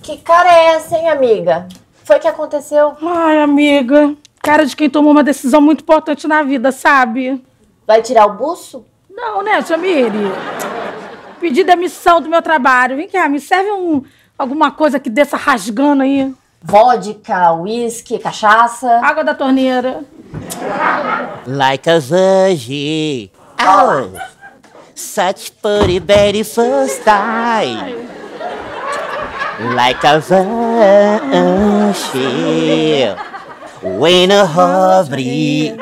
Que cara é essa, hein, amiga? Foi que aconteceu? Ai, amiga. Cara de quem tomou uma decisão muito importante na vida, sabe? Vai tirar o buço? Não, né, Jamile? Pedi demissão do meu trabalho. Vem cá, me serve alguma coisa que desça rasgando aí. Vodka, uísque, cachaça. Água da torneira. Like a virgin. Oh, such pretty very first time. Like a virgin. When a hobby.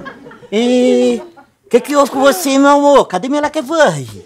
Que houve com você, meu amor? Cadê minha Like a virgin?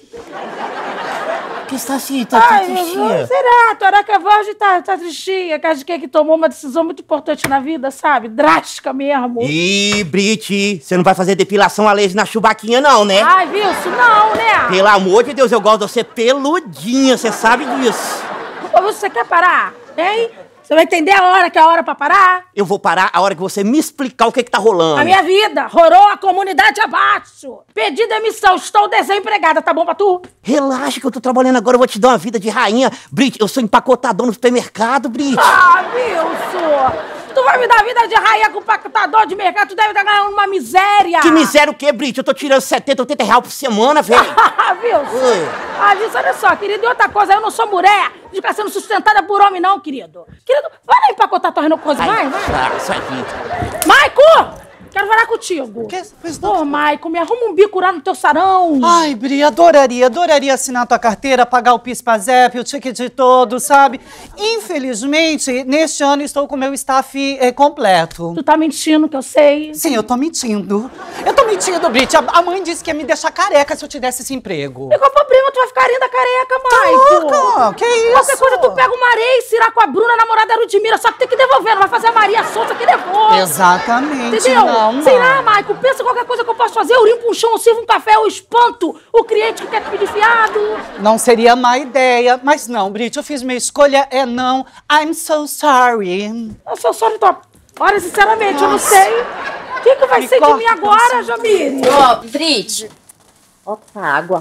Que está assim? Tá tristinha? Será? Tua Like a virgin tá tristinha. Cara de quem que tomou uma decisão muito importante na vida, sabe? Drástica mesmo. Ih, Brit, você não vai fazer depilação a laser na chubaquinha não, né? Ai, Wilson, não, né? Pelo amor de Deus, eu gosto de você peludinha, você sabe disso. Ô, você quer parar, hein? Você vai entender a hora que é a hora pra parar? Eu vou parar a hora que você me explicar o que tá rolando. A minha vida rolou a comunidade abaixo. Pedi demissão, estou desempregada, tá bom pra tu? Relaxa que eu tô trabalhando agora, eu vou te dar uma vida de rainha. Brit, eu sou empacotador no supermercado, Brit. Ah, Wilson! Tu vai me dar vida de rainha com empacotador de mercado, tu deve estar ganhando uma miséria. Que miséria o quê, Brit? Eu tô tirando 70, 80 reais por semana, velho. Ah, Wilson! Ah, Wilson, olha só, querido, e outra coisa, eu não sou mulher de ficar sendo sustentada por homem, não, querido. Querido, vai lá empacotar tua coisa, vai. Sai aqui. Maico! Quero falar contigo. Pois Ô, Maico, me arruma um bico lá no teu sarão. Ai, Bri, adoraria assinar tua carteira, pagar o PIS/PASEP, o ticket de todo, sabe? Infelizmente, neste ano estou com o meu staff completo. Tu tá mentindo, que eu sei. Sim, eu tô mentindo. Eu tô mentindo, Brit. A mãe disse que ia me deixar careca se eu tivesse esse emprego. E qual o problema? Tu vai ficar ainda careca, Maico. Tá louca? Que isso? Qualquer coisa, tu pega uma areia e cirar com a Bruna, namorada da Ludmilla, só que tem que devolver, não vai fazer a Maria Souza que devolve. Exatamente. Entendeu? Não. Sei lá, Maico, pensa qualquer coisa que eu posso fazer. Eu limpo um chão, eu sirvo um café, eu espanto o cliente que quer te pedir fiado. Não seria má ideia. Mas não, Brit, eu fiz minha escolha, é não. I'm so sorry. Eu sou só de tua... Olha, sinceramente, eu não sei. O que vai ser de mim agora, Jamile? Ó, Brit. Opa, água.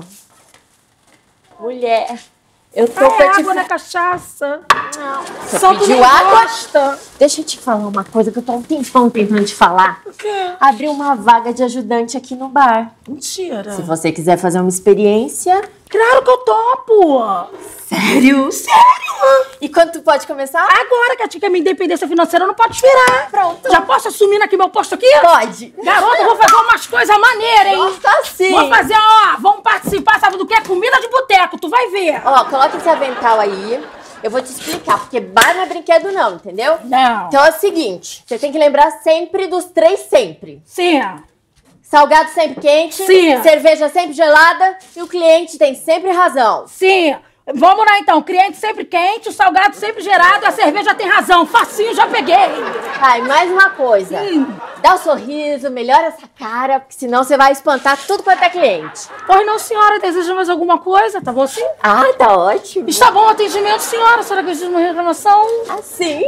Mulher. Eu tô pra te... água na cachaça. Não. Você pediu água? Deixa eu te falar uma coisa que eu tô há um tempão tentando te falar. O quê? Abriu uma vaga de ajudante aqui no bar. Mentira. Se você quiser fazer uma experiência... Claro que eu topo. Sério? Sério? E quando tu pode começar? Agora que a tia quer minha independência financeira, eu não pode esperar. Pronto. Já posso assumir aqui meu posto aqui? Pode. Garota, eu vou fazer umas coisas maneiras, hein? Nossa, sim. Vou fazer, ó, vamos participar, sabe do que? Comida de boteco, tu vai ver. Ó, coloca esse avental aí. Eu vou te explicar, porque bar não é brinquedo não, entendeu? Não. Então é o seguinte, você tem que lembrar sempre dos 3 sempre. Sim. Salgado sempre quente, Sim. Cerveja sempre gelada e o cliente tem sempre razão. Sim. Vamos lá, então. Cliente sempre quente, o salgado sempre gerado, a cerveja tem razão. Facinho, já peguei. Ai, mais uma coisa. Dá um sorriso, melhora essa cara, porque senão você vai espantar tudo quanto é cliente. Pois não, senhora. Deseja mais alguma coisa? Tá bom assim? Ah, tá ótimo. Está bom o atendimento, senhora. A senhora quer uma reclamação? Assim?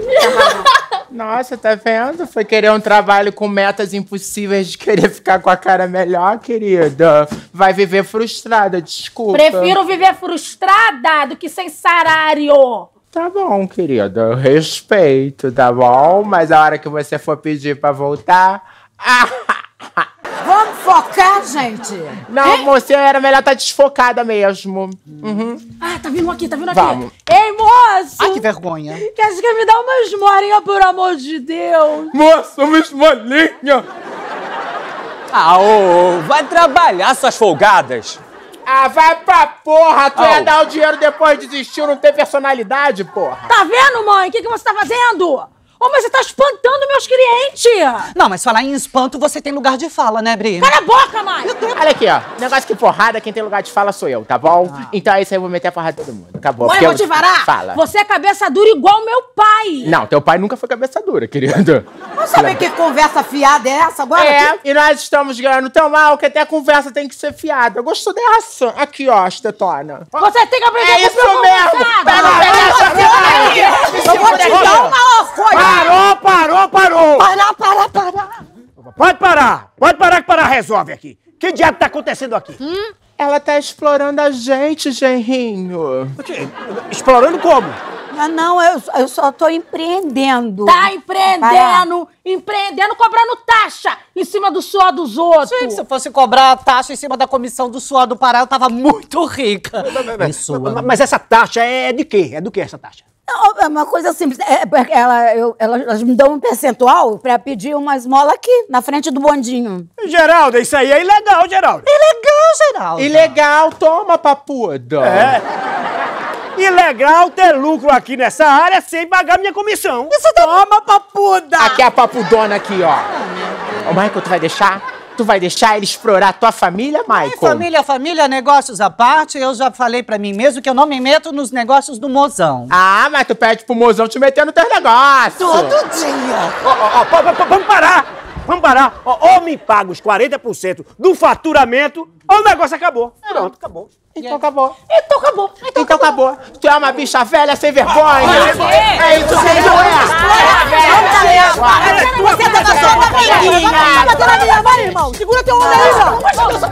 Nossa, tá vendo? Foi querer um trabalho com metas impossíveis de querer ficar com a cara melhor, querida. Vai viver frustrada, desculpa. Prefiro viver frustrada do que sem salário. Tá bom, querida. Eu respeito, tá bom? Mas a hora que você for pedir pra voltar... Vamos focar, gente? Não, moça, era melhor estar desfocada mesmo. Ah, tá vindo aqui, tá vindo Vamos. aqui. Ei, moço! Ai, que vergonha. Quer me dar uma esmolinha, por amor de Deus? Moça, uma esmolinha! Vai trabalhar, suas folgadas. Ah, vai pra porra! Tu ia dar o dinheiro depois desistiu, não tem personalidade, porra! Tá vendo, mãe? O que você tá fazendo? Ô, mas você tá espantando meus clientes! Não, mas falar em espanto, você tem lugar de fala, né, Bri? Cala a boca, mãe! Olha aqui, ó. Negócio que porrada, quem tem lugar de fala sou eu, tá bom? Então é isso aí, eu vou meter a porrada em todo mundo. Acabou. Mãe, porque vou te varar! Fala. Você é cabeça dura igual meu pai! Não, teu pai nunca foi cabeça dura, querido. Vamos saber que conversa fiada é essa agora? E nós estamos ganhando tão mal que até a conversa tem que ser fiada. Eu gosto dessa. Aqui, ó, estetona. Você tem que aprender É com o isso meu mesmo! conversado. Pega essa filha! Eu vou te dar uma coisa! Parou! Para! Pode parar que parar resolve aqui. Que diabo tá acontecendo aqui? Ela tá explorando a gente, genrinho. Explorando como? Não, eu só tô empreendendo. Tá empreendendo, cobrando taxa em cima do suor dos outros. Gente, se eu fosse cobrar a taxa em cima da comissão do suor do Pará, eu tava muito rica. Mas essa taxa é de quê? É do que essa taxa? Não, é uma coisa simples. Elas me dão um percentual pra pedir uma esmola aqui, na frente do bondinho. Geraldo, isso aí é ilegal, Geraldo. Ilegal, Geraldo. Ilegal, toma, papuda. Ilegal ter lucro aqui nessa área sem pagar minha comissão. Toma, papuda! Aqui é a papudona aqui, ó. Ô, Michael, tu vai deixar? Tu vai deixar ele explorar tua família, Michael? Família, negócios à parte, eu já falei pra mim mesmo que eu não me meto nos negócios do mozão. Ah, mas tu pede pro mozão te meter no teu negócio. Todo dia. Vamos parar. Vamos parar. Ou me paga os 40% do faturamento, ou o negócio acabou. Pronto, acabou. Então acabou. Então acabou. Então acabou. Tu é uma bicha velha sem vergonha. É isso que tu é. Você tá na sua amiguinha! Tá batendo na minha mãe, irmão! Segura teu homem aí, irmão!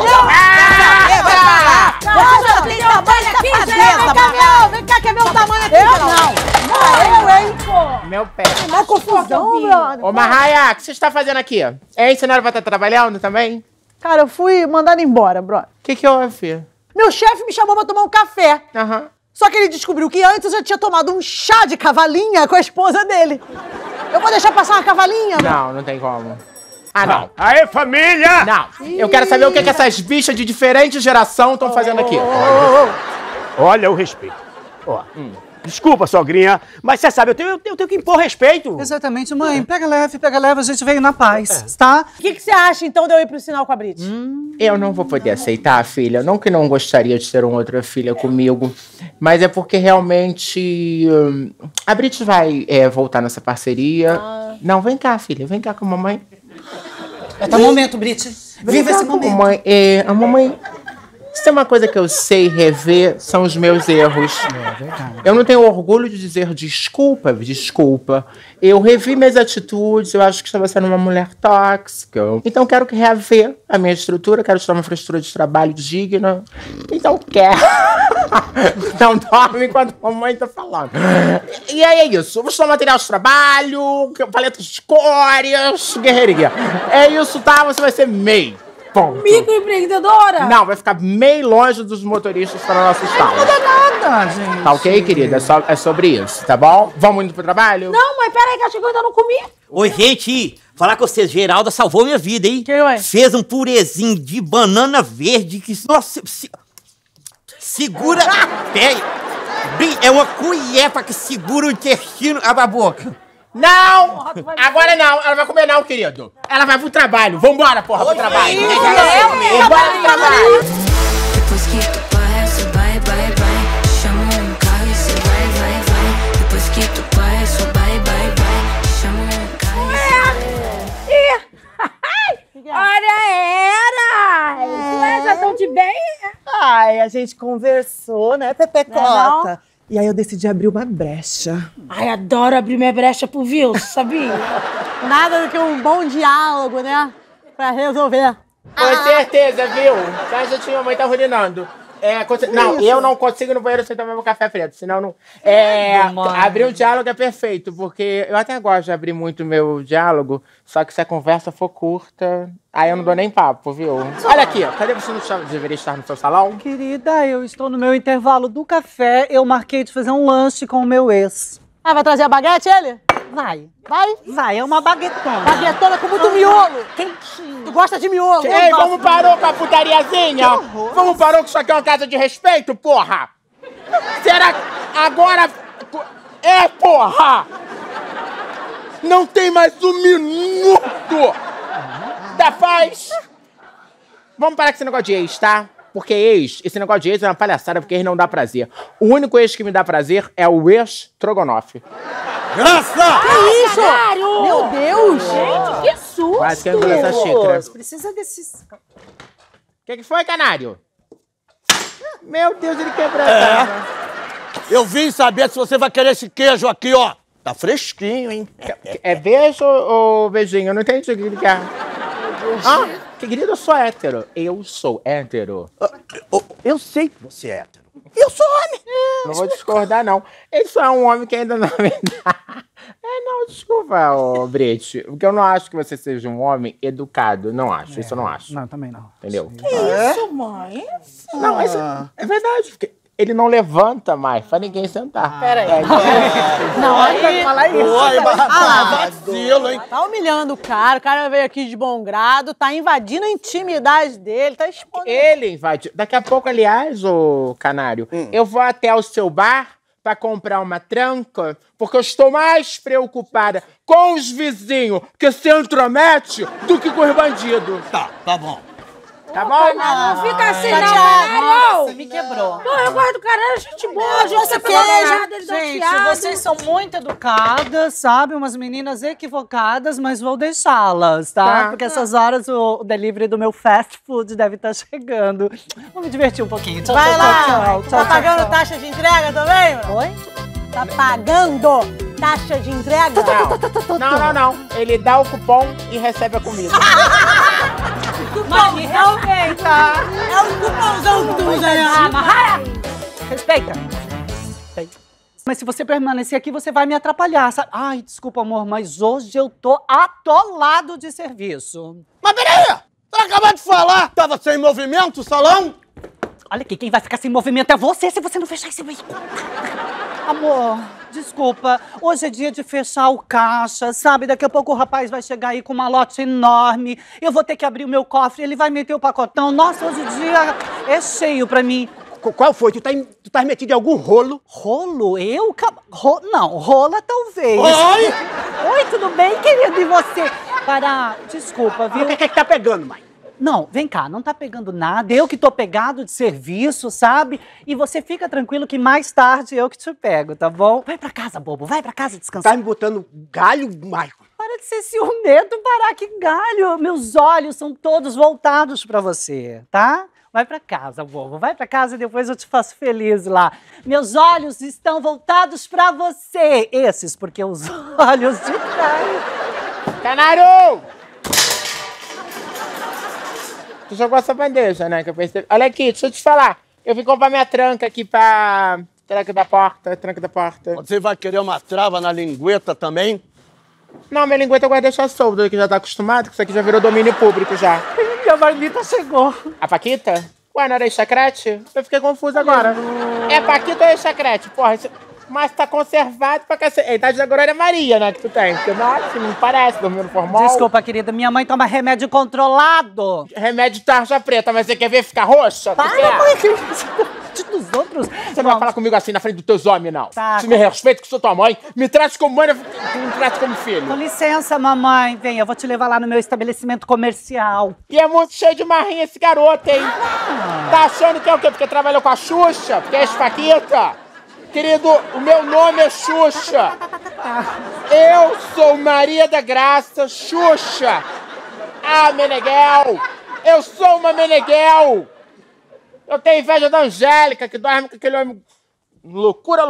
Você tem tamanho aqui, gente! Vem cá, quer ver o tamanho aqui? Eu não! Eu, hein? Meu pé. Uma confusão, brother! Ô, Marraia, o que você está fazendo aqui? É isso, vai estar trabalhando também? Cara, eu fui mandado embora, brother. O que houve? Meu chefe me chamou pra tomar um café. Aham. Só que ele descobriu que antes eu já tinha tomado um chá de cavalinha com a esposa dele. Eu vou deixar passar uma cavalinha? Não tem como. Ah, não. Aê, família! Não. Eu quero saber o que essas bichas de diferente geração estão fazendo aqui. Olha o respeito. Ó, desculpa, sogrinha, mas você sabe, eu tenho que impor respeito. Exatamente, mãe. Pega leve, a gente veio na paz, tá? O que você acha, então, de eu ir pro sinal com a Brit? Eu não vou poder aceitar, filha. Não que não gostaria de ter uma outra filha comigo, mas é porque realmente a Brit vai voltar nessa parceria. Não, vem cá, filha. Vem cá com a mamãe. Até o momento, Brit. Viva esse momento. Mamãe, a mamãe... Se tem uma coisa que eu sei rever, são os meus erros. Eu não tenho orgulho de dizer desculpa. Eu revi minhas atitudes, eu acho que estava sendo uma mulher tóxica. Então quero que reaver a minha estrutura, quero tirar uma estrutura de trabalho digna. Então quero. Não dorme enquanto a mamãe tá falando. E aí é isso. Vou estudar material de trabalho, paleta de cores, guerreirinha. É isso, tá? Você vai ser MEI. Ponto. Microempreendedora? Não, vai ficar meio longe dos motoristas para o nosso estado. Não muda nada, gente. Tá ok, querida? É sobre isso, tá bom? Vamos indo pro trabalho? Não, mas peraí que acho que eu ainda não comi. Oi, gente. Falar com você, Geralda salvou minha vida, hein? Que ué? Fez um purezinho de banana verde que... Nossa, segura... Pera. É uma colher que segura o intestino... Abre a boca. Não! Agora não, ela vai comer não, querido. Ela vai pro trabalho. Vambora, porra, pro trabalho. Vambora pro trabalho. Depois que tu passa, vai, chama um carro e cê vai. Depois que tu passa, vai, chama um carro e cê vai. Olha, era! Já estão de bem? Ai, a gente conversou, né, Pepecota? E aí eu decidi abrir uma brecha. Ai, adoro abrir minha brecha pro Wilson, sabia? Nada do que um bom diálogo, né? Pra resolver. Com certeza, viu? Só já tinha mãe tá urinando. Não, eu não consigo no banheiro sem tomar meu café preto, senão não... abrir um diálogo é perfeito, porque eu até gosto de abrir muito meu diálogo, só que se a conversa for curta, aí eu não dou nem papo, viu? Olha aqui, ó, cadê você? Não deveria estar no seu salão? Querida, eu estou no meu intervalo do café, eu marquei de fazer um lanche com o meu ex. Ah, vai trazer a baguete, ele? Vai. Vai, é uma baguetona. Baguetona com muito miolo. Quentinho. Tu gosta de miolo? Ei, vamos parar com a putariazinha? Vamos parar que isso aqui é uma casa de respeito, porra? Será que agora... porra! Não tem mais um minuto da paz! Vamos parar com esse negócio de ex, tá? Porque esse negócio de ex é uma palhaçada, porque ex não dá prazer. O único ex que me dá prazer é o ex-Strogonoff. Graça! Que isso? Caralho! Meu Deus! Gente, que susto! Quase que engoliu essa xícara. Precisa desses... O que foi, canário? Meu Deus, ele quebrou essa. Eu vim saber se você vai querer esse queijo aqui, ó. Tá fresquinho, hein? É beijo ou beijinho? Eu não entendi o que ele quer. Querido, eu sou hétero. Eu sou hétero. Eu sei que você é hétero. Eu sou homem. Não vou discordar, não. Ele só é um homem que ainda não... não, desculpa, Brete. Porque eu não acho que você seja um homem educado. Não acho, isso eu não acho. Não, também não. Entendeu? Que isso, mãe? Não, isso é verdade. Porque ele não levanta mais pra ninguém sentar. Peraí. Não, aí... Fala isso. Oi, vacilo, hein? Tá humilhando o cara veio aqui de bom grado, tá invadindo a intimidade dele, tá expondo. Ele invadiu. Daqui a pouco, aliás, ô Canário, eu vou até o seu bar pra comprar uma tranca, porque eu estou mais preocupada com os vizinhos que se intromete do que com os bandidos. Tá bom. Tá bom? Não fica assim, não, Canário! Você me quebrou. Pô, eu gosto do Canário, gente boa, gente Gente, vocês são muito educadas, sabe? Umas meninas equivocadas, mas vou deixá-las, tá? Porque essas horas o delivery do meu fast food deve estar chegando. Vou me divertir um pouquinho. Tchau, Vai tchau, lá! tchau, tchau, Tá pagando taxa de entrega também? Oi? Tá pagando taxa de entrega? Não. Ele dá o cupom e recebe a comida. Mãe, respeita! É o cupomzão que tu usa aí. Respeita. Mas se você permanecer aqui, você vai me atrapalhar, sabe? Ai, desculpa, amor, mas hoje eu tô atolado de serviço. Mas peraí! Você acabou de falar! Tava sem movimento o salão? Olha aqui, quem vai ficar sem movimento é você se você não fechar esse bico. Amor, desculpa. Hoje é dia de fechar o caixa, sabe? Daqui a pouco o rapaz vai chegar aí com uma lote enorme. Eu vou ter que abrir o meu cofre, ele vai meter o pacotão. Nossa, hoje o dia é cheio pra mim. Qual foi? Tu tá metido em algum rolo? Rolo? Eu? Não, rola talvez. Oi! Oi, tudo bem, querido? E você? Para, desculpa, viu? O que é que tá pegando, mãe? Não, vem cá, não tá pegando nada. Eu que tô pegado de serviço, sabe? E você fica tranquilo que mais tarde eu que te pego, tá bom? Vai pra casa, bobo, vai pra casa descansar. Tá me botando galho, Maicon? Para de ser ciumento, parar, que galho. Meus olhos são todos voltados pra você, tá? Vai pra casa, bobo, vai pra casa e depois eu te faço feliz lá. Meus olhos estão voltados pra você. Esses, porque os olhos de trás. Canário! Tu jogou essa bandeja, né? Que eu percebi. Olha aqui, deixa eu te falar. Eu vim comprar minha tranca aqui pra... Tranca da porta. Você vai querer uma trava na lingueta também? Não, minha lingueta eu gosto de deixar solta, que já tá acostumado, que isso aqui já virou domínio público já. Minha marmita chegou. A Paquita? Ué, não era Chacrete? Eu fiquei confusa agora. É Paquita ou é Chacrete? Porra, isso... Mas tá conservado pra cacete. A idade da Glória Maria, né, que tu tem. Porque, nossa, não parece, dormindo formal. Desculpa, querida, minha mãe toma remédio controlado. Remédio de tarja preta, mas você quer ver ficar roxa? Para, mãe, que dos outros. Você não vai falar comigo assim na frente dos teus homens, não. Tá, Se me respeita que sou tua mãe, me trate como mãe, tu me trate como filho. Com licença, mamãe. Vem, eu vou te levar lá no meu estabelecimento comercial. E é muito cheio de marrinha esse garoto, hein? Tá achando que é o quê? Porque trabalhou com a Xuxa? Porque é Paquita? Querido, o meu nome é Xuxa. Eu sou Maria da Graça Xuxa. Ah, Meneghel. Eu sou uma Meneghel. Eu tenho inveja da Angélica, que dorme com aquele homem... Loucura.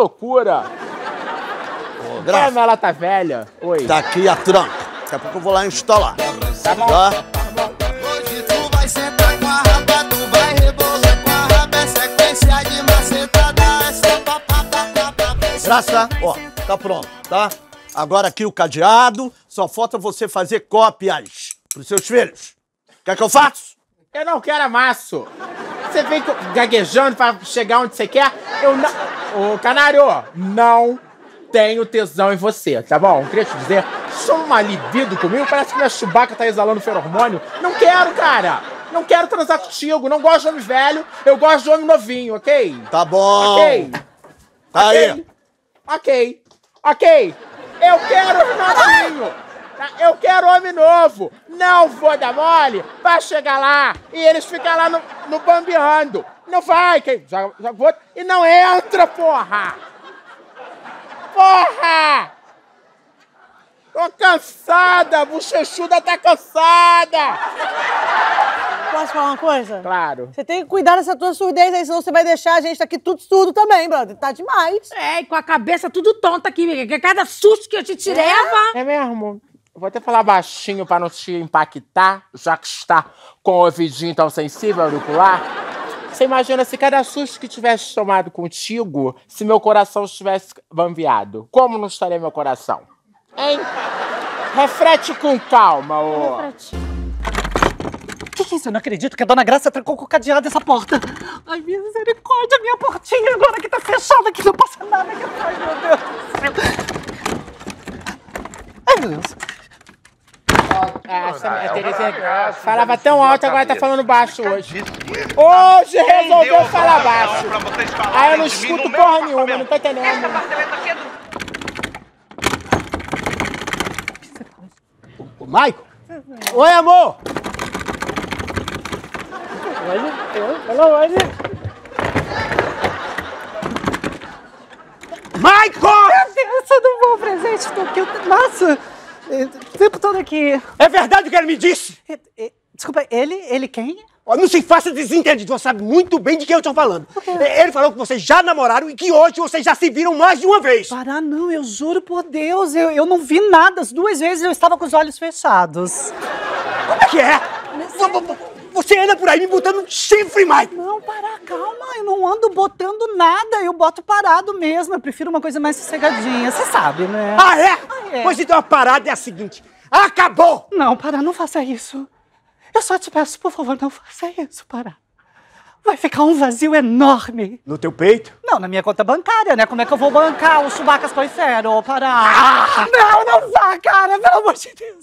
Ô, Graça. Ela tá velha. Oi. Tá aqui a tranca. Daqui a pouco eu vou lá instalar. Tá bom. Tá? Hoje tu vai sentar com a raba, tu vai rebolar com a raba, é sequência de macetada, essa Graça, ó, tá pronto, tá? Agora aqui o cadeado, só falta você fazer cópias pros seus filhos. Quer que eu faça? Eu não quero amasso. Você vem gaguejando pra chegar onde você quer. Eu não... Ô, Canário, não tenho tesão em você, tá bom? Queria te dizer, sou uma libido comigo, parece que minha Chewbacca tá exalando feromônio. Não quero, cara. Não quero transar contigo, não gosto de homem velho, eu gosto de homem novinho, ok? Tá bom. Ok. Tá aí. Ok. Eu quero novinho. Eu quero homem novo. Não vou dar mole pra chegar lá e eles ficar lá no bambeando. Não vai, já vou... E não entra, porra! Porra! Tô cansada, a bochechuda tá cansada! Posso falar uma coisa? Claro. Você tem que cuidar dessa tua surdez aí, senão você vai deixar a gente aqui tudo surdo também, brother. Tá demais. É, e com a cabeça tudo tonta aqui, amiga. Que cada susto que a gente leva... É mesmo? Eu vou até falar baixinho pra não te impactar, já que está com o ouvidinho tão sensível, auricular. Você imagina se cada susto que tivesse tomado contigo, se meu coração estivesse bambeado. Como não estaria meu coração? Hein? Reflete com calma, ô. Que é isso? Eu não acredito que a Dona Graça trancou com o cadeado essa porta. Ai, misericórdia, minha portinha agora que tá fechada, que não passa nada aqui atrás, meu Deus do céu. Ai, meu Deus. A Terezinha falava tão alto, agora tá falando baixo hoje. Hoje resolveu falar baixo. Aí eu não escuto porra nenhuma, não tô entendendo. Ô, Maico! Oi, amor! Maico! Meu Deus, eu não vou presente, tô aqui. Nossa, o tempo todo aqui. É verdade o que ele me disse? Desculpa, ele quem? Não se faça desentendido, você sabe muito bem de quem eu tô falando. Ele falou que vocês já namoraram e que hoje vocês já se viram mais de uma vez. Para não, eu juro por Deus, eu não vi nada. As 2 vezes eu estava com os olhos fechados. Como é que é? Você anda por aí me botando chifre, Mike. Não, para, calma, eu não ando botando nada, eu boto parado mesmo. Eu prefiro uma coisa mais sossegadinha, você sabe, né? Ah, é? Pois então a parada é a seguinte, acabou! Não, para, não faça isso. Eu só te peço, por favor, não faça isso, para. Vai ficar um vazio enorme. No teu peito? Não, na minha conta bancária, né? Como é que eu vou bancar os chubacas coiceiro, para? Não vá, cara, pelo amor de Deus.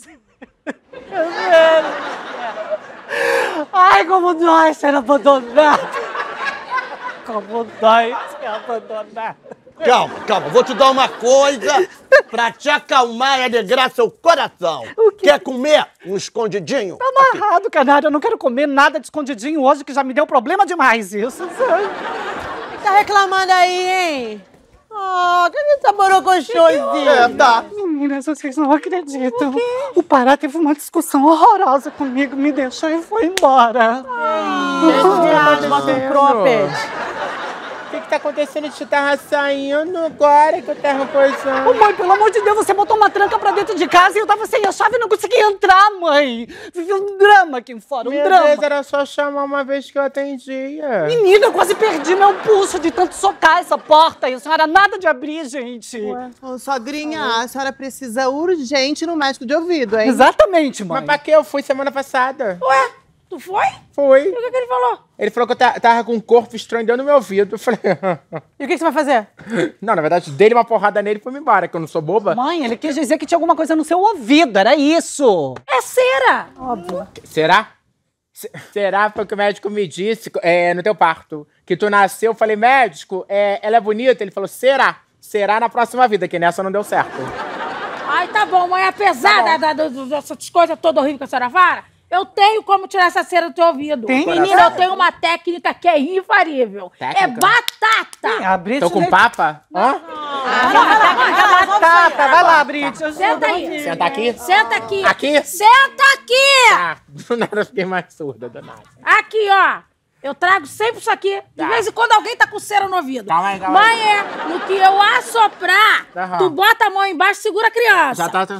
Ai, como dói ser abandonado. Como dói ser abandonado. Calma, vou te dar uma coisa pra te acalmar e alegrar seu coração. O quê? Quer comer um escondidinho? Tá amarrado, canário. Eu não quero comer nada de escondidinho hoje, que já me deu problema demais isso. Tá reclamando aí, hein? Cadê essa borocochôzinha? Tá. Meninas, vocês não acreditam. O Pará teve uma discussão horrorosa comigo, me deixou e foi embora. Bota um cropped. O que tá acontecendo? Você tava saindo agora que eu tava coisando. Ô, mãe, pelo amor de Deus, você botou uma tranca pra dentro de casa e eu tava sem a chave e não conseguia entrar, mãe. Vivi um drama aqui fora, Meu drama. Deus, era só chamar uma vez que eu atendia. Menina, eu quase perdi meu pulso de tanto socar essa porta. E a senhora nada de abrir, gente. Ô, sogrinha, a senhora precisa urgente no médico de ouvido, hein? Exatamente, mãe. Mas pra que eu fui semana passada? Ué, tu foi? Foi. E o que ele falou? Ele falou que eu tava com um corpo estranho dentro do meu ouvido. Eu falei... E o que você vai fazer? Não, na verdade, dei uma porrada nele e foi-me embora, que eu não sou boba. Mãe, ele quis dizer que tinha alguma coisa no seu ouvido, era isso. É cera. Óbvio. Será? Será? Foi o que o médico me disse no teu parto. Que tu nasceu, eu falei, médico, ela é bonita? Ele falou, será? Será na próxima vida, que nessa não deu certo. Ai, tá bom, mas apesar dessas coisas todas horríveis que a senhora fala, eu tenho como tirar essa cera do teu ouvido. Tem? Menina, eu tenho uma técnica que é infalível. Técnica? É batata. Tô com papa? Hã? Batata. Vai lá, Brit. Senta aí. Senta aqui? Senta aqui. Aqui? Senta aqui. Ah, do nada eu fiquei mais surda, do nada. Aqui, ó. Eu trago sempre isso aqui. De vez em quando alguém tá com cera no ouvido. Calma aí. Mas no que eu assoprar, tu bota a mão embaixo e segura a criança. Já tá...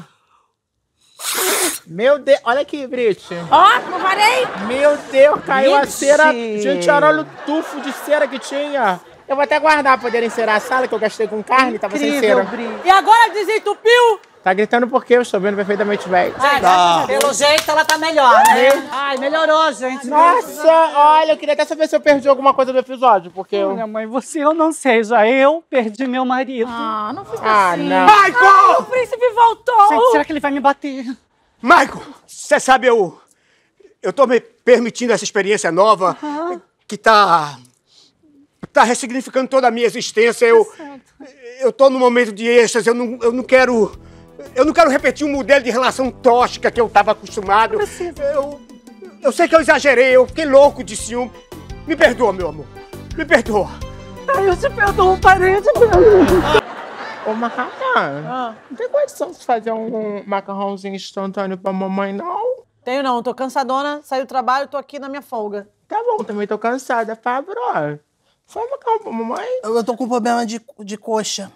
Meu Deus, olha aqui, Brit. Ó, não varei? Meu Deus, caiu a cera. Gente. Gente, olha o tufo de cera que tinha. Eu vou até guardar pra poder encerar a sala, que eu gastei com carne, tava sem cera. E agora desentupiu? Tá gritando por quê? Eu estou vendo perfeitamente bem. Pelo jeito ela tá melhor, né? Ai, melhorou, gente. Nossa, olha, eu queria até saber se eu perdi alguma coisa do episódio, porque eu... Minha mãe, eu não sei, já eu perdi meu marido. Ah, não fica assim. não. Michael! O príncipe voltou. Gente, será que ele vai me bater? Michael, você sabe, eu tô me permitindo essa experiência nova que tá ressignificando toda a minha existência. Eu tô num momento de êxtase, eu não quero repetir um modelo de relação tóxica que eu tava acostumado. Eu sei que eu exagerei, eu fiquei louco de ciúme. Me perdoa, meu amor. Me perdoa. Ai, eu te perdoo, parei de perdoar. Ô, Macarrão, não tem condição de fazer um macarrãozinho instantâneo pra mamãe, não? Tenho não, tô cansadona, saí do trabalho, tô aqui na minha folga. Tá bom, também tô cansada, Fabro. Faz macarrão pra mamãe. Eu tô com problema de coxa.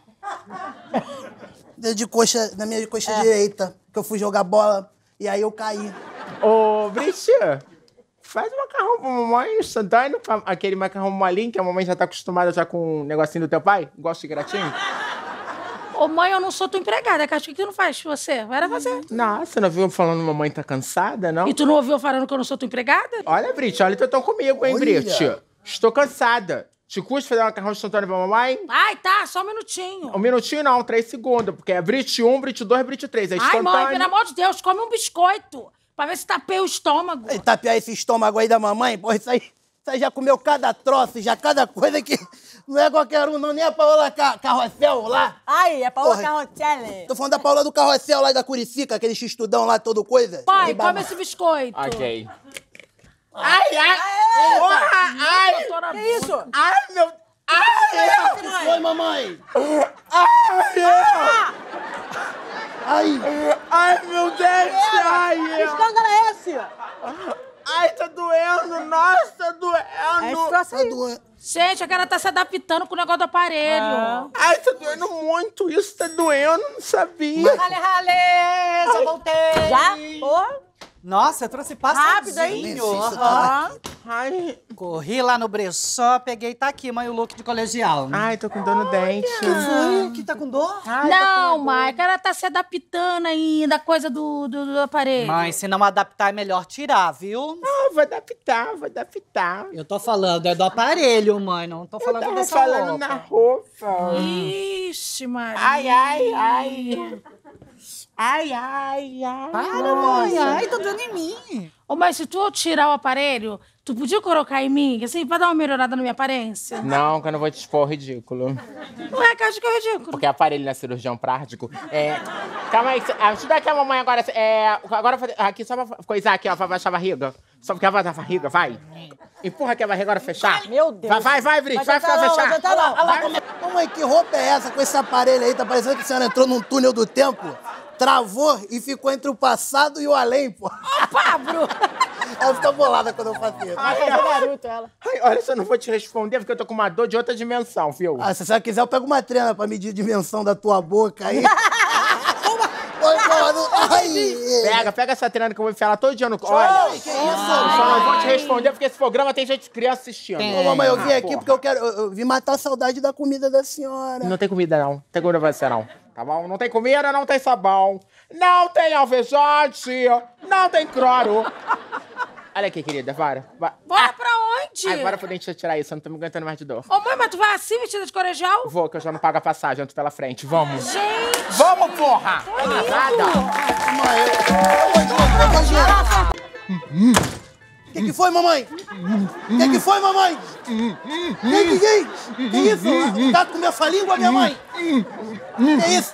Na minha coxa direita, que eu fui jogar bola e aí eu caí. Ô, Brit, Faz um macarrão pra mamãe instantâneo, aquele macarrão molinho que a mamãe já tá acostumada já com o negocinho do teu pai, igual chicletinho. Ô, mãe, eu não sou tua empregada, que acho que tu não faz você. Vai fazer. Não, você não viu falando mamãe tá cansada, não? E tu não ouviu falando que eu não sou tua empregada? Olha, Brit, olha o teu tom comigo, hein, Brit? Estou cansada. Te custa fazer um macarrão instantâneo pra mamãe? Ai, tá, só um minutinho. 1 minutinho não, 3 segundos, porque é Brit 1, Brit 2, Brit 3. É instantâneo. Ai, mãe, pelo amor de Deus, come um biscoito. Pra ver se tapeia o estômago. E tapear esse estômago aí da mamãe? Pô, isso aí já comeu cada troço, já cada coisa que não é qualquer um, não. Nem a Paola Carrossel lá. Ai, é Paola Carrossel. Tô falando da Paola do Carrossel lá da Curicica, aquele x-tudão lá, todo coisa. Pai, come esse biscoito. Ok. Ai! Porra! Ai! Que isso? Ai, meu... Ai! O que foi, mamãe? Ai! Ai, meu Deus! Ai! Que escândalo é esse? Ai, tá doendo! Nossa, tá doendo! É esse troço aí. Gente, a cara tá se adaptando com o negócio do aparelho. Ai, tá doendo muito! Isso tá doendo, não sabia! Rale, só voltei. Já? Pô? Nossa, eu trouxe passadinho. Rápido, hein? Ai, Corri lá no brechó, peguei, tá aqui, mãe, o look de colegial. ai, tô com dor no dente. Que foi? Que tá com dor? Não, mãe, a cara tá se adaptando ainda, a coisa do aparelho. Mãe, se não adaptar, é melhor tirar, viu? Não, vou adaptar, vou adaptar. Eu tô falando, é do aparelho, mãe, não tô falando Tava dessa falando roupa. na roupa. Ixi, Maria. Ai, ai, ai. Ai, ai, ai. Para, mãe, ai, tá dando em mim. Ô, mas se tu tirar o aparelho, tu podia colocar em mim, assim, pra dar uma melhorada na minha aparência? Não, que eu não vou te expor ridículo. Não é, que acho que é ridículo. Porque aparelho não é cirurgião prático. Calma aí, ajuda aqui a mamãe agora. Agora vou fazer aqui só pra coisar aqui, ó, pra baixar a barriga. Só porque ela vai dar barriga, vai. Empurra aqui a barriga agora, fechar. Meu Deus. Vai, Brit, vai ficar fechar. Mamãe, que roupa é essa com esse aparelho aí? Tá parecendo que a senhora entrou num túnel do tempo, travou e ficou entre o passado e o além, pô. Ô, Pablo! Ela fica bolada quando eu faço isso. Garoto, ela. Ai, olha, só não vou te responder porque eu tô com uma dor de outra dimensão, viu? Ah, se a senhora quiser, eu pego uma trena pra medir a dimensão da tua boca aí. Ai, Pega essa trena que eu vou enfiar ela todo dia no... Olha, que isso? só não vou te responder porque esse programa tem gente de criança assistindo. Ô, mamãe, eu vim aqui porque eu vim matar a saudade da comida da senhora. Não tem comida, não. Não tem comida pra você, não. Tá bom? Não tem comida, não tem sabão. Não tem alvejante. Não tem cloro. Olha aqui, querida, Vara. Bora pra onde? Agora pro dentista tirar isso, eu não tô me aguentando mais de dor. Ô, mãe, mas tu vai assim, vestida de colegial? Vou, que eu já não pago a passagem, eu tô pela frente. Vamos. Gente! Vamos, porra! O que foi, mamãe? O que foi, mamãe? Que isso? Tá com minha língua, minha mãe? Que isso?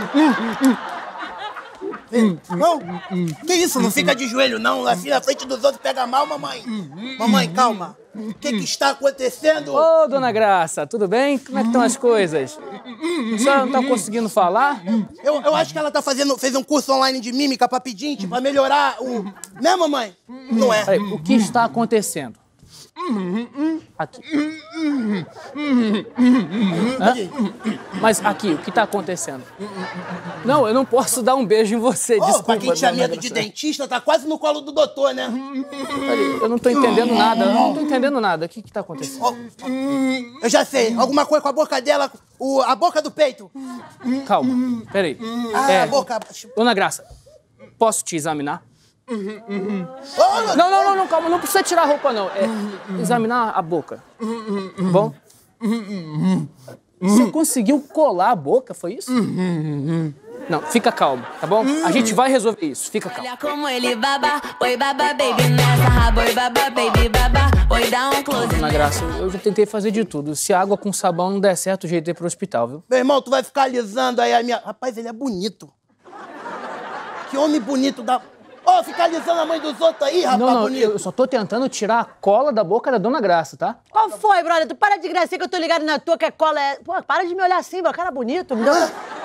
Não? Que isso? Não fica de joelho, não. Assim na frente dos outros pega mal, mamãe. Mamãe, calma. O que está acontecendo? Ô, dona Graça, tudo bem? Como é que estão as coisas? A senhora não tá conseguindo falar? Eu acho que ela fez um curso online de mímica pra pedinte, pra melhorar o... Né, mamãe? Não é. Peraí, o que está acontecendo? Aqui. Mas aqui, o que está acontecendo? Não, eu não posso dar um beijo em você, desculpa. Pra quem tinha medo de dentista, tá quase no colo do doutor, né? Peraí, eu não tô entendendo nada, O que está acontecendo? Eu já sei, alguma coisa com a boca dela, a boca do peito. Calma, peraí. A boca... Dona Graça, posso te examinar? Não, calma, não precisa tirar a roupa, não. Examinar a boca. Tá bom? Você conseguiu colar a boca, foi isso? Não, fica calmo, tá bom? A gente vai resolver isso, fica calmo. Olha como ele baba, oi baba baby nessa raba, oi baba baby baba, oi dá um close. Dona Graça, eu já tentei fazer de tudo. Se água com sabão não der certo, o jeito é ir pro hospital, viu? Meu irmão, tu vai ficar alisando aí a minha... Rapaz, ele é bonito. Que homem bonito da... Ô, ficar alisando a mãe dos outros aí, rapaz, bonito. Eu só tô tentando tirar a cola da boca da Dona Graça, tá? Qual foi, brother? Tu para de gracinha que eu tô ligado na tua, que a cola é... Pô, para de me olhar assim, meu cara bonito. Me deu...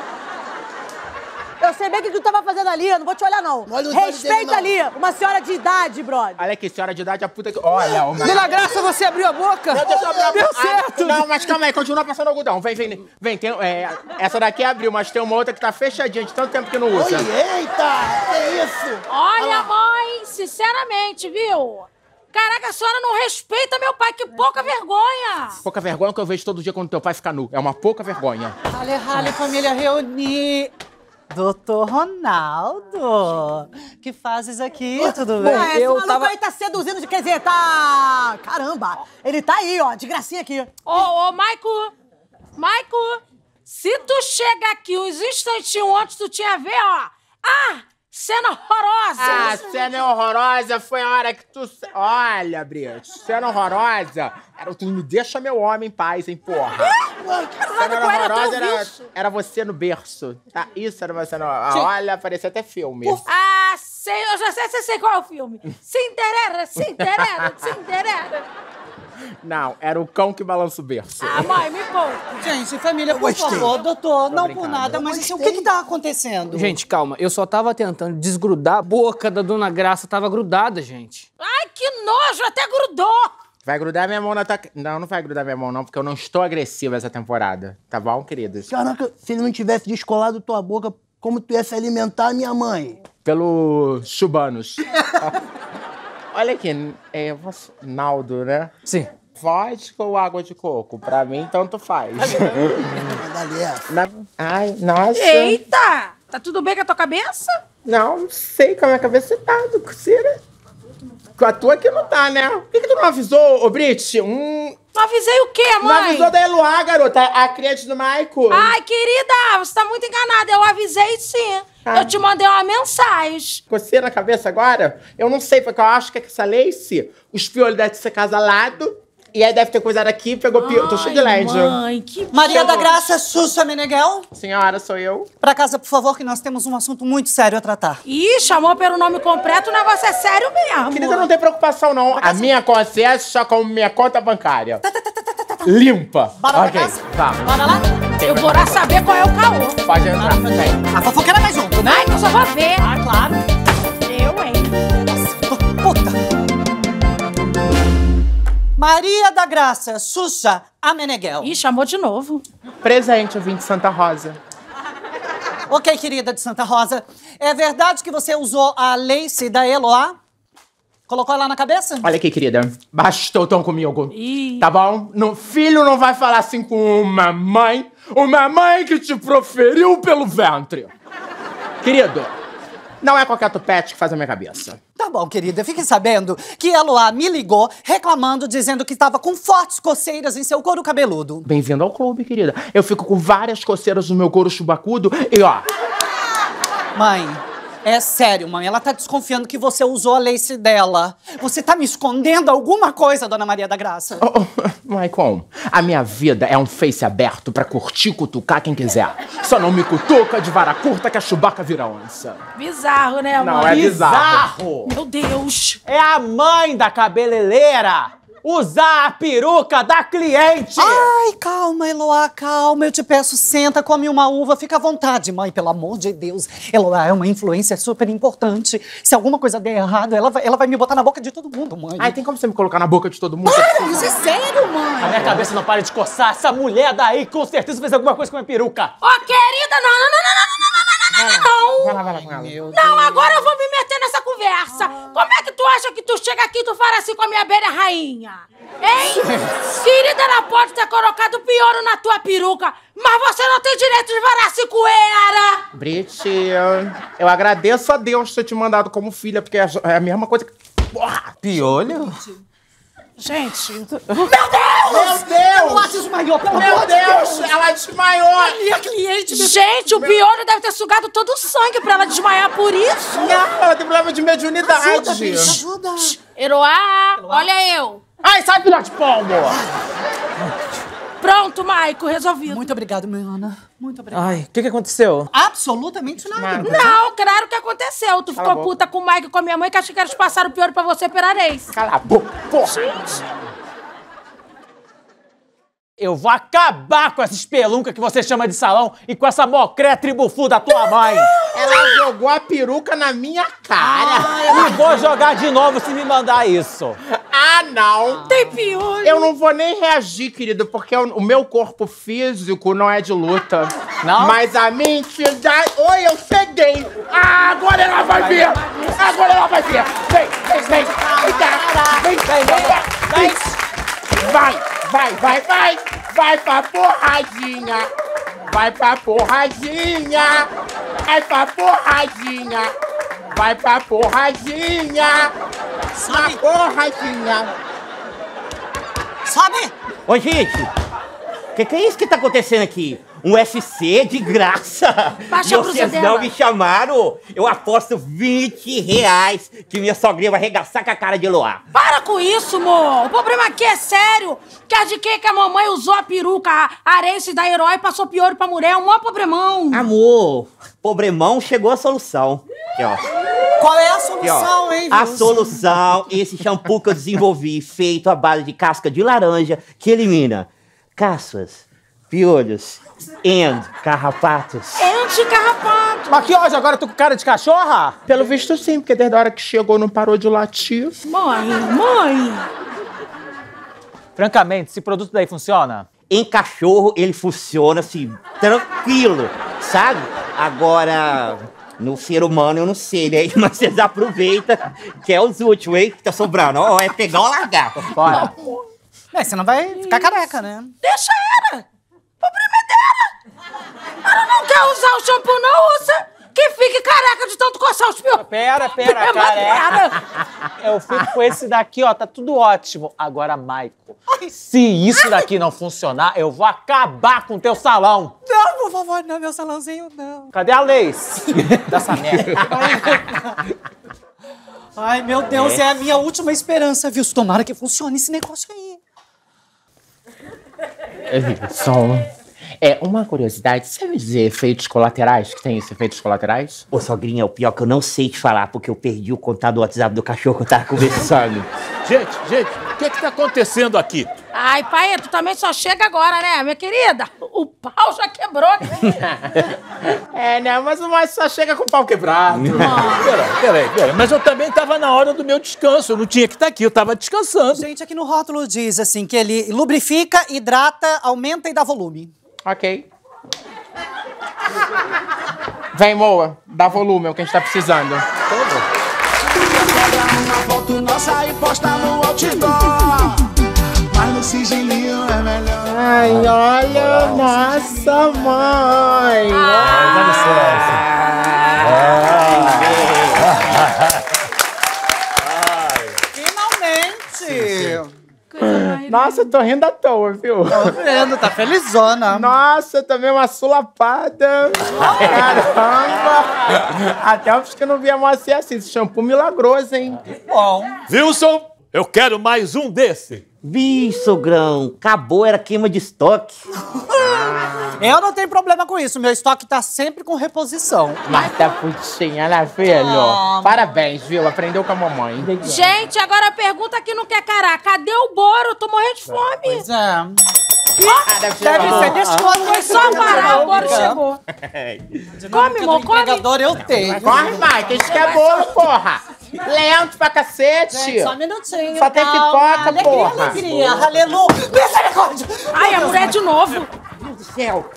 Eu sei bem o que tu tava fazendo ali, eu não vou te olhar, não. Respeita ali, uma senhora de idade, brother. Olha aqui, senhora de idade, a puta que... Olha, ô... Dona Graça, você abriu a boca? Deu certo! Não, mas calma aí, continua passando algodão. Vem, tem, essa daqui abriu, mas tem uma outra que tá fechadinha de tanto tempo que não usa. Oi, eita! Que isso? Olha, mãe, sinceramente, viu? Caraca, a senhora não respeita meu pai, que pouca vergonha! Pouca vergonha que eu vejo todo dia quando teu pai fica nu. É uma pouca vergonha. Rale, família, reunir. Doutor Ronaldo, que fazes aqui? Tudo bem? Esse maluco aí tá seduzindo, quer dizer, tá... Caramba, ele tá aí, ó, de gracinha aqui. Ô, Maico, se tu chega aqui uns instantinhos antes, tu tinha a ver, ó. Cena horrorosa! Ah, cena horrorosa foi a hora que tu... Olha, Brito, cena horrorosa. Tu me deixa meu homem em paz, hein, porra. Cena horrorosa era você no berço. Tá? Isso era você no... Olha, parecia até filme. Sei, eu já sei qual é o filme. Cinderela. Não, era o cão que balança o berço. Mãe, me poupa. Gente, família, por favor, doutor, não por nada, mas assim, o que tá acontecendo? Gente, calma, eu só tava tentando desgrudar. A boca da Dona Graça tava grudada, gente. Ai, que nojo, até grudou. Vai grudar minha mão na tua... Não vai grudar minha mão, não, porque eu não estou agressiva essa temporada. Tá bom, queridos? Caraca, se ele não tivesse descolado tua boca, como tu ia se alimentar, minha mãe? Pelo Chubanos. Olha aqui, Naldo, né? Sim. Vodka ou água de coco? Pra mim, tanto faz. Ai, nossa. Eita! Tá tudo bem com a tua cabeça? Não sei como a cabeça tá, do coceira. Com a tua que não tá, né? Por que tu não avisou, ô Brit? Não avisei o quê, mãe? Não avisou da Eloá, garota, a cliente do Maico. Ai, querida, você tá muito enganada. Eu avisei sim. Eu te mandei uma mensagem. Coceira na cabeça agora? Eu não sei, porque eu acho que essa Lace, os piolhos devem ser casalado. E aí deve ter coisado aqui e pegou piolho. Tô cheio de LED. Mãe, que Maria da Graça Sussa Meneghel. Senhora, sou eu. Pra casa, por favor, que nós temos um assunto muito sério a tratar. Ih, chamou pelo nome completo, o negócio é sério mesmo. Querida, não tem preocupação, não. A minha consciência só com minha conta bancária. Limpa. Bora ok, pra casa? tá. Bora lá? Eu vou lá saber qual é o caô. Pode entrar, vem. A fofoqueira vai junto, né? Ai, que eu só vou ver. Claro. Eu, hein? Puta. Maria da Graça Sussa Meneghel. Ih, chamou de novo. Presente, eu vim de Santa Rosa. Ok, querida de Santa Rosa. É verdade que você usou a Lace da Eloá? Colocou ela na cabeça? Olha aqui, querida. Bastou tão comigo. Ih. Tá bom? Filho não vai falar assim com uma mãe que te proferiu pelo ventre. Querido, não é qualquer tupete que faz a minha cabeça. Tá bom, querida. Fique sabendo que Eloá me ligou reclamando, dizendo que estava com fortes coceiras em seu couro cabeludo. Bem-vindo ao clube, querida. Eu fico com várias coceiras no meu couro chubacudo e ó... Mãe, é sério, mãe. Ela tá desconfiando que você usou a Lace dela. Você tá me escondendo alguma coisa, Dona Maria da Graça? Maicon, a minha vida é um face aberto pra curtir e cutucar quem quiser. Só não me cutuca de vara curta que a Chewbacca vira onça. Bizarro, né, mãe? Não, é bizarro. Meu Deus. É a mãe da cabeleireira usar a peruca da cliente. Ai, calma, Eloá, calma. Eu te peço, senta, come uma uva, fica à vontade. Mãe, pelo amor de Deus. Eloá é uma influência super importante. Se alguma coisa der errado, ela vai me botar na boca de todo mundo, mãe. Ai, tem como você me colocar na boca de todo mundo? Isso é sério, mãe. A minha cabeça não para de coçar. Essa mulher daí com certeza fez alguma coisa com a minha peruca. Ó, querida, não. Vai lá com ela. Não, agora eu vou me meter nessa conversa. Como é que tu acha que tu chega aqui e tu fala assim com a minha abelha rainha? Hein? Querida, ela pode ter colocado piolho na tua peruca, mas você não tem direito de falar assim com ela. Brit, eu agradeço a Deus ter te mandado como filha, porque é a mesma coisa que... Piolho? Gente, Meu Deus! Eloá desmaiou, pelo amor de Deus. Ela desmaiou! Minha cliente... Gente, o piolho deve ter sugado todo o sangue pra ela desmaiar por isso. Não, ela tem problema de mediunidade. Ajuda. Eloá, olha eu. Ai, sai, filha de pombo! Pronto, Maico, resolvido. Muito obrigado, minha Ana. Muito obrigado. Ai, o que aconteceu? Absolutamente nada. Não, claro que aconteceu. Tu ficou puta com o Mike e com a minha mãe que achei que eles passaram o pior pra você pela areia. Cala a boca, porra! Eu vou acabar com essa espelunca que você chama de salão e com essa mocré tribufu da tua mãe. Ela jogou a peruca na minha cara. E vou jogar de novo se me mandar isso. Ah, não. Tem piolho. Eu não vou nem reagir, querido, porque o meu corpo físico não é de luta. Não? Mas a minha entidade... Oi, eu cheguei. Ah, agora ela vai ver. Agora ela vai ver. Vem. Vai pra porradinha. Vai pra porradinha. Vai pra porradinha. Vai pra porradinha. Na porradinha. Sobe! Ô, gente, o que é isso que tá acontecendo aqui? Um UFC de graça. Baixa E a blusa vocês dela. não me chamaram. Eu aposto R$20 que minha sogrinha vai arregaçar com a cara de Eloá. Para com isso, amor. O problema aqui é sério. Que a de que a mamãe usou a peruca, a arense da Herói, passou piolho pra mulher. É um maior problemão. Amor, problemão, chegou a solução. Aqui, ó. Qual é a Aqui, solução, ó. hein, A Wilson? solução, esse shampoo que eu desenvolvi, feito à base de casca de laranja, que elimina cáçuas, piolhos e carrapatos. Anti-carrapato. Mas que hoje agora eu tô com cara de cachorra? Pelo visto sim, porque desde a hora que chegou não parou de latir. Mãe. Francamente, esse produto daí funciona? Em cachorro, ele funciona assim, tranquilo, sabe? Agora, no ser humano, eu não sei, né? Mas vocês aproveitam, que é os últimos, hein? Que tá sobrando. Ó, é pegar ou largar. Fora. Você não vai ficar careca, né? Deixa ela. O problema é dela. Ela não quer usar o shampoo, não usa. Que fique careca de tanto coçar os piolhos. Pera, careca. Eu fico com esse daqui, ó, tá tudo ótimo. Agora, Maico, se isso daqui não funcionar, eu vou acabar com o teu salão. Não, por favor, não, meu salãozinho, não. Cadê a Leis? Dessa merda. Ai, meu Deus, é a minha última esperança, viu? Tomara que funcione esse negócio aí. Uma curiosidade, sabe dizer efeitos colaterais? Que tem isso, efeitos colaterais? Ô, sogrinha, o pior que eu não sei te falar, porque eu perdi o contato do WhatsApp do cachorro que eu tava conversando. Gente, o que tá acontecendo aqui? Ai, pai, tu também só chega agora, né, minha querida? O pau já quebrou. Né? Mas só chega com o pau quebrado. Peraí. Mas eu também tava na hora do meu descanso. Eu não tinha que estar aqui, eu tava descansando. Gente, aqui no rótulo diz assim que ele lubrifica, hidrata, aumenta e dá volume. Ok. Vem, Moa, dá volume, é o que a gente tá precisando. Uma foto nossa e posta no outdoor. Mas no sigilinho é melhor. Ai, olha, nossa mãe. Dá licença. Finalmente! Nossa, eu tô rindo à toa, viu? Tô vendo, tá felizona. Nossa, eu tomei uma sulapada. Caramba! Até eu acho que eu não via Moacir assim. Esse shampoo milagroso, hein? Bom. Wilson, eu quero mais um desse. Vi, sogrão, acabou, era queima de estoque. Eu não tenho problema com isso, meu estoque tá sempre com reposição. Marta putinha, né, filho? Parabéns, viu? Aprendeu com a mamãe. Gente, agora a pergunta que não quer carar. Cadê o boro? Eu tô morrendo de fome. Pois é. Deve ser desconto. Foi só parar, o boro chegou. Come, amor, come. Empregador eu tenho. Corre, vai, que isso que é bolo, porra. Lento pra cacete. Gente, só um minutinho. Só tem pipoca, alegria, porra. Alegria, aleluia. Misericórdia. Ai, a mulher de novo. Meu Deus do céu.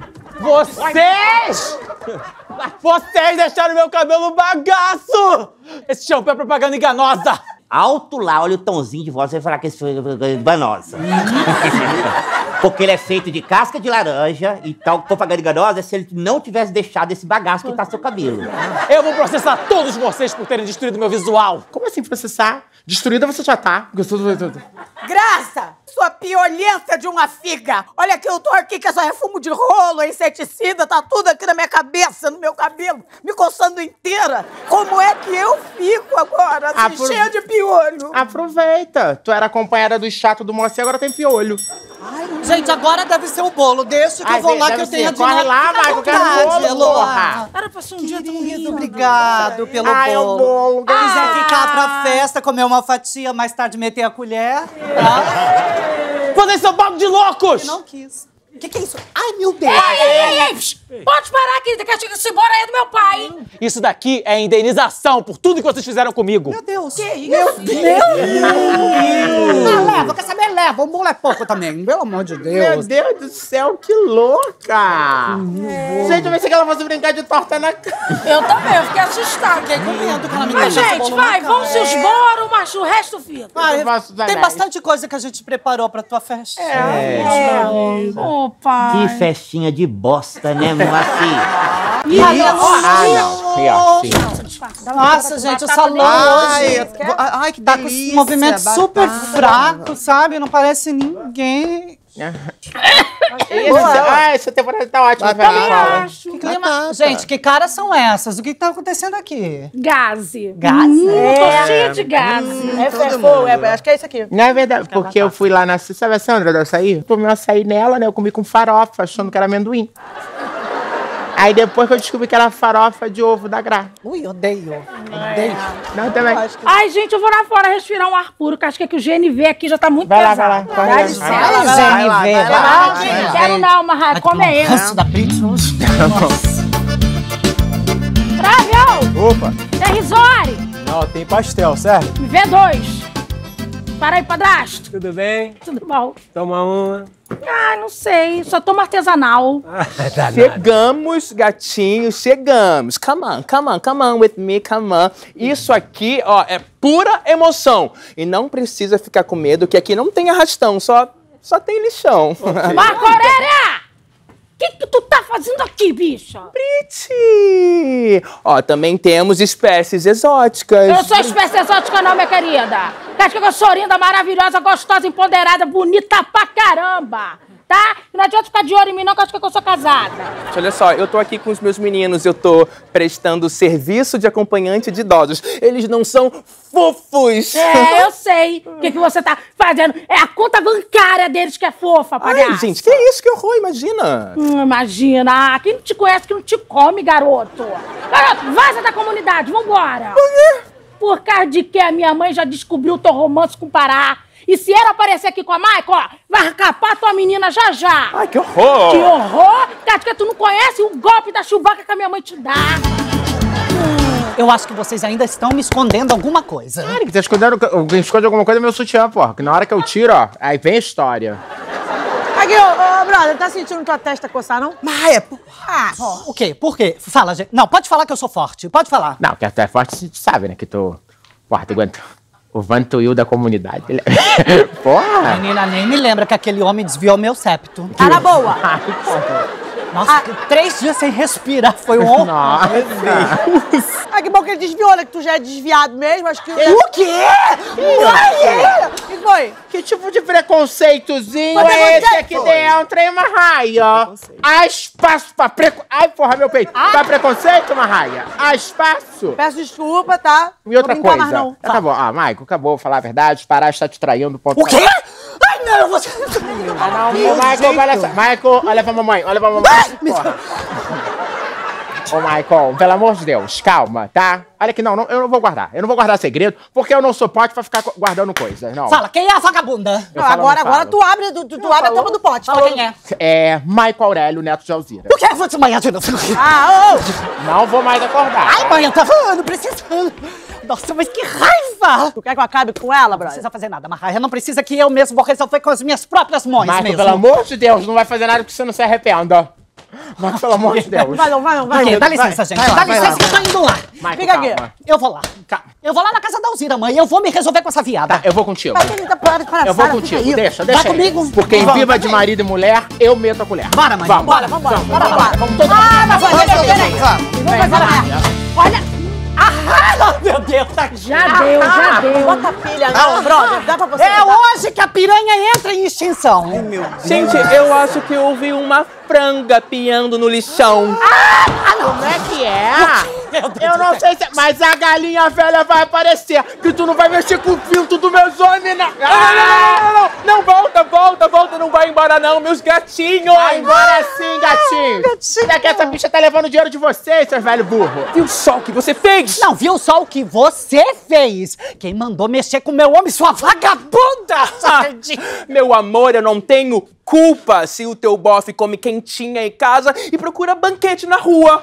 Vocês deixaram meu cabelo bagaço! Esse shampoo é propaganda enganosa! Alto lá, olha o tomzinho de voz, você vai falar que esse foi banosa. Porque ele é feito de casca de laranja e tal, propaganda enganosa é se ele não tivesse deixado esse bagaço que tá no seu cabelo. Eu vou processar todos vocês por terem destruído meu visual. Como assim processar? Destruída você já tá. Graça! Sua piolhenta de uma figa! Olha que eu tô aqui que é só refumo de rolo, é inseticida, tá tudo aqui na minha cabeça, no meu cabelo, me coçando inteira. Como é que eu fico agora, assim, cheia de piolho? Aproveita. Tu era acompanhada do chato do Moacir, agora tem piolho. Ai, gente, agora deve ser o bolo. Deixa que eu vou lá que eu tenho a Corre lá, vai, que eu quero bolo, porra. Era pra ser um dia tão Querido, lindo. obrigado pelo Ai, bolo. o bolo. Quiser ficar pra festa, comer uma fatia, mais tarde meter a colher, tá? Vocês são bando de loucos! Não quis. Que é isso? Ai, meu Deus! Ei! Pode parar, querida, que a gente se embora aí do meu pai. Isso daqui é indenização por tudo que vocês fizeram comigo. Meu Deus! Que isso? Meu Deus! Leva, quer saber? Leva. O bolo é pouco também, pelo amor de Deus. Meu Deus do céu, que louca! Gente, eu pensei que ela fosse brincar de torta na cara. Eu também, eu fiquei assustada. Fiquei com medo que ela me Mas, deixasse gente, bolo na vai, cara. vamos-se os boros, mas o resto fica. Tem bastante coisa que a gente preparou pra tua festa. Opa! Que festinha de bosta, né, Moacir? Nossa, gente, o salão hoje... Ai, que tá com esse movimento super fraco, sabe? Não parece ninguém. Essa temporada tá ótima. Que clima... Gente, que caras são essas? O que tá acontecendo aqui? Gaze. Gaze? Tô cheia de gaze. Acho que é isso aqui. Não é verdade, porque eu fui lá na... Sabe a Sandra do açaí? Tomei um açaí nela, né? Eu comi com farofa, achando que era amendoim. Aí depois que eu descobri que era farofa de ovo da Gra. Ui, odeio. Não, também. Ai, gente, eu vou lá fora respirar um ar puro, que acho que o GNV aqui já tá muito Vai lá, pesado. vai lá. Dá licença. GNV, vai. Não quero não, mas como é esse? Da pizza. Travel! Opa! Tem risore! Não, tem pastel, certo? Me vê 2. Para aí, padrasto. Tudo bem? Tudo bom. Toma uma. Ah, não sei. Só tomo artesanal. Chegamos, gatinhos, chegamos. Come on with me, come on. Isso aqui, ó, é pura emoção. E não precisa ficar com medo, que aqui não tem arrastão, só tem lixão. Marco Aurélio! O que tu tá fazendo aqui, bicha? Pretty! Ó, também temos espécies exóticas. Eu não sou espécie exótica não, minha querida. Acho que eu sou linda, maravilhosa, gostosa, empoderada, bonita pra caramba. Tá? Não adianta ficar de olho em mim não, que acho que eu sou casada. Olha só, eu tô aqui com os meus meninos, eu tô prestando serviço de acompanhante de idosos. Eles não são fofos. É, eu sei. O que você tá fazendo? É a conta bancária deles que é fofa, palhaço. Ai, gente, que isso? Que horror, imagina. Imagina. Quem não te conhece, que não te come, garoto. Garoto, vaza da comunidade, vambora. Por quê? Por causa de que a minha mãe já descobriu o teu romance com o Pará. E se ela aparecer aqui com a Maico, ó, vai capar tua menina já já. Ai, que horror. Que horror? Acho que tu não conhece o golpe da Chewbacca que a minha mãe te dá. Eu acho que vocês ainda estão me escondendo alguma coisa. Cara, que tá escondendo, quem esconde alguma coisa é meu sutiã, porra. Que na hora que eu tiro, ó, aí vem a história. Aqui, ô, brother, tá sentindo tua testa coçar, não? Maia, o quê? Por quê? Fala, gente. Não, pode falar que eu sou forte. Pode falar. Não, que tu é forte, você sabe, né? Que tu... Porra, tu aguenta... O Vantuil da comunidade. Porra! Menina, nem me lembra que aquele homem desviou meu septo. Tá na boa. Ai, porra. Nossa, 3 dias sem respirar. Foi um horror. Ah, que bom que ele desviou, né? Que tu já é desviado mesmo, acho que... O quê? O que foi? Que tipo de preconceitozinho é esse aqui dentro, hein, Marraia? Há espaço pra Ai, porra, meu peito. Pra preconceito, Marraia? Há espaço? Peço desculpa, tá? E outra Não vou brincar coisa. mais, não. Acabou. Ah, Maico, acabou. Vou falar a verdade. O Pará está te traindo. Ponto. O quê? Ai, não, você... Não, Maico, olha só. Maico, olha pra mamãe. Olha pra mamãe. Porra. Ô, Michael, pelo amor de Deus, calma, tá? Olha aqui, não, eu não vou guardar. Eu não vou guardar segredo, porque eu não sou pote pra ficar guardando coisa, não. Fala, quem é a vagabunda? Agora tu abre a tampa do pote. Fala quem é. É Michael Aurélio, neto de Alzira. O que é que você manhã de novo? Não vou mais acordar. Ai, mãe, eu tava precisando. Nossa, mas que raiva! Tu quer que eu acabe com ela, Não brother? precisa fazer nada, Marraia. Não precisa que eu mesmo vou resolver com as minhas próprias mãos Michael, mesmo. pelo amor de Deus, não vai fazer nada que você não se arrependa. Mas pelo amor de Deus. Vai, Ok, dá licença, gente. Dá licença que eu tô indo lá. Michael, Fica aqui. calma. Eu vou lá. Eu vou lá na casa da Alzira, mãe. Eu vou me resolver com essa viada. Tá, eu vou contigo. Para, Eu vou contigo, deixa. Vai comigo. Porque em viva de marido e mulher, eu meto a colher. Bora, mãe. Vamos. Bora. Vamos todo mundo. Olha... Meu Deus, tá aqui. Já deu. Bota a pilha, não, brother. Dá pra você. É hoje que a piranha entra em extinção. Ai, meu Deus. Gente, eu acho que eu ouvi uma franga piando no lixão. Como é que é? Eu não sei se... Mas a galinha velha vai aparecer. Que tu não vai mexer com o pinto dos meus homens, né? Não, volta, não vai embora não, meus gatinhos. Vai embora sim, gatinho. É que essa bicha tá levando o dinheiro de vocês, seus velho burro. Viu só o que você fez? Não, viu só o que você fez? Quem mandou mexer com meu homem, sua vagabunda! Meu amor, eu não tenho culpa se o teu bofe come quentinha em casa e procura banquete na rua.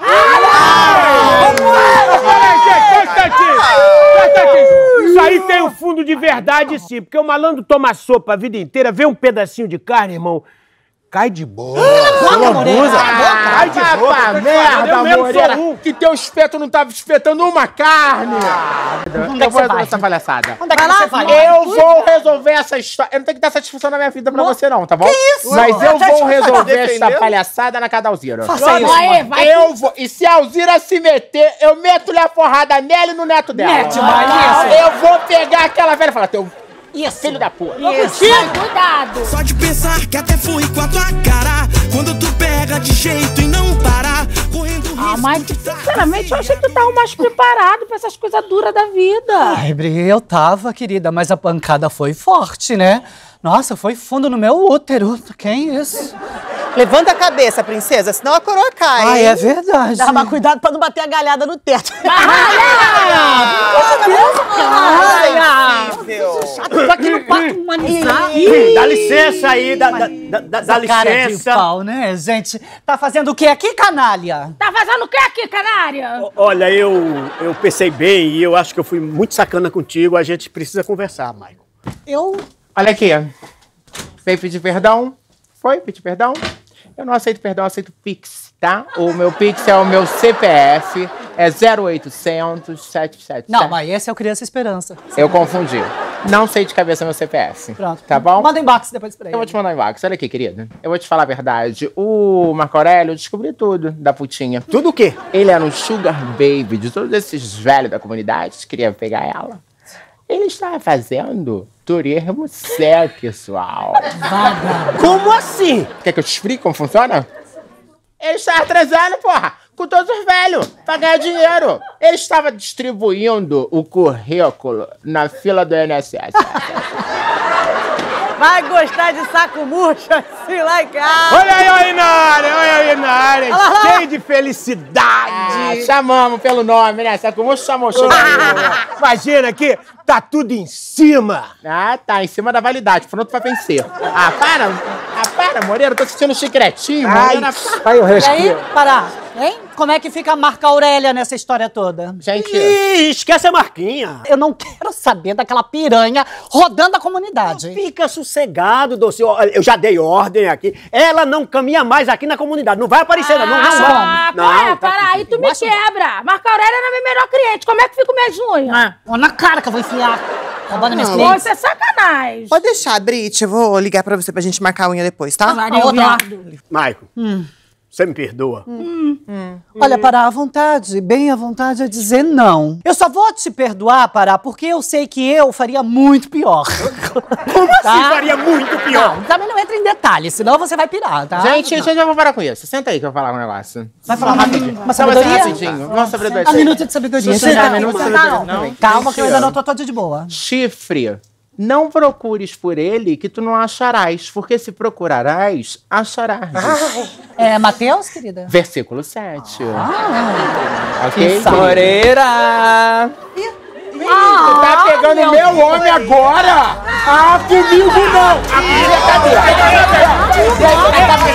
Isso aí tem um fundo de verdade, sim. Porque o malandro toma sopa a vida inteira, vê um pedacinho de carne, irmão, cai de boa. Cai de boa. Merda, Moreira. Que teu espeto não tava espetando uma carne. Onde é que você vai? Essa palhaçada. Onde é que você vai? Eu vou resolver essa história. Eu não tenho que dar satisfação na minha vida pra você, não, tá bom? Que isso? Mas eu vou resolver essa defendendo? palhaçada na casa da Alzira. Faça isso, Eu vou. E se a Alzira se meter, eu meto-lhe a forrada nela e no neto dela. Mete, Maria. Eu vou pegar aquela velha e falar, teu filho da puta. Cuidado. Só de pensar que até fui com a tua cara. Quando tu pega de jeito e não parar, correndo risco. Mas, sinceramente, eu achei que tu tava mais preparado pra essas coisas duras da vida. Ai, Bri, eu tava, querida, mas a pancada foi forte, né? Nossa, foi fundo no meu útero. Quem é isso? Levanta a cabeça, princesa, senão a coroa cai. Ai, é verdade. Mas cuidado pra não bater a galhada no teto. Dá licença aí, dá Cara de licença. pau, né, gente? Tá fazendo o que aqui, canalha? Tá fazendo o que aqui, canária? Olha, eu pensei bem e eu acho que eu fui muito sacana contigo. A gente precisa conversar, Maicon. Olha aqui. Veio pedir perdão? Foi pedir perdão? Eu não aceito perdão, eu aceito Pix, tá? O meu Pix é o meu CPF, é 0800 777. Não, mas esse é o Criança Esperança. Eu confundi. Não sei de cabeça meu CPF. Pronto. Tá bom? Manda inbox depois pra ele. Eu vou te mandar um inbox. Olha aqui, querida. Eu vou te falar a verdade. O Marco Aurélio, eu descobri tudo da putinha. Tudo o quê? Ele era um sugar baby de todos esses velhos da comunidade que queria pegar ela. Ele estava fazendo turismo sexual. Como assim? Quer que eu te explique como funciona? Ele estava transando, porra, com todos os velhos, pra ganhar dinheiro. Ele estava distribuindo o currículo na fila do INSS. Vai gostar de saco murcho assim lá em casa. Olha aí na área, cheio de felicidade. Chamamos pelo nome, né? Saco murcho chamou. Imagina que tá tudo em cima. Ah, tá, em cima da validade, pronto pra vencer. Para, Moreira, eu tô sentindo chicretinho. Aí eu E aí, respiro. para, hein? Como é que fica a Marca Aurélia nessa história toda? Gente, Ih, esquece a Marquinha. Eu não quero saber daquela piranha rodando a comunidade. Fica sossegado, doce. Eu já dei ordem aqui. Ela não caminha mais aqui na comunidade. Não vai aparecer, não. Para aí, tu me quebra. Marco Aurélio era meu melhor cliente. Como é que fica com minhas unhas? Ó na cara que eu vou enfiar. Roubando minhas Pô, clientes. isso é sacanagem. Pode deixar, Brit, eu vou ligar pra você pra gente marcar a unha depois, tá? Maicon, você me perdoa? Olha, Pará, à vontade, bem à vontade é dizer não. Eu só vou te perdoar, Pará, porque eu sei que eu faria muito pior. Como assim faria muito pior? Não, também não entra em detalhes, senão você vai pirar, tá? gente, eu já vou parar com isso. Senta aí que eu vou falar um negócio. Vai falar rapidinho. Uma Só sabedoria? rapidinho. Uma sabedoria. Um minuto de sabedoria. Senta, minuto de sabedoria. Não, calma que eu ainda não tô toda de boa. Chifre. Não procures por ele que tu não acharás, porque se procurarás, acharás. É Mateus, querida? Versículo 7. Ok? Moreira! Você tá pegando meu homem agora? Ah, comigo não! A minha cadeira!